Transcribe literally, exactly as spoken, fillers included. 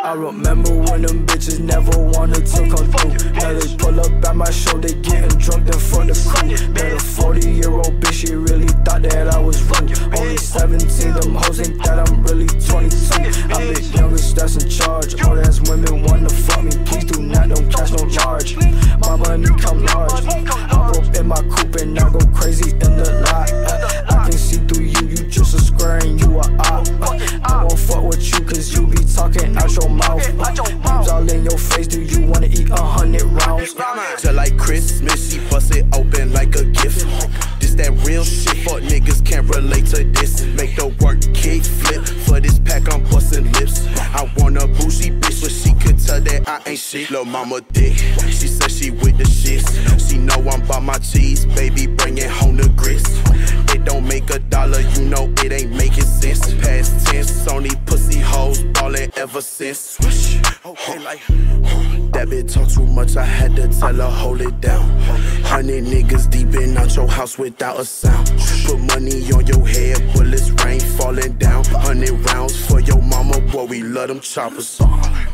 I remember when them bitches never wanted to come through. Now they pull up at my show, they getting drunk in front of crew. Met a forty year old bitch, she really thought that I was rude. Only seventeen, them hoes think that I'm really twenty-two. I'm the youngest that's in charge. All that's women wanna fuck me, please do not, don't catch no charge. My money come large. I rope in my coupe and I go crazy in the lot. I can see through you, you just a square and you a op. I won't fuck with you cause you be talking out your mouth. Bombs all in your face, do you wanna eat a hundred rounds? Just like Christmas, she bust it open like a gift. This that real shit, fuck niggas can't relate to this. Make the work kick flip, for this pack I'm busting lips. I want a bougie bitch, but she could tell that I ain't shit. Lil' mama dick, she said she with the shits. She know I'm by my cheese, baby bringing home the grits. It don't make a dollar, you know it ain't making sense. Past tense, on these pussy hoes, ballin' ever since. Okay, like that bitch talk too much, I had to tell her hold it down. Hundred niggas deep in out your house without a sound. Put money on your head, bullets rain falling down. Hundred rounds for your mama, boy we love them choppers.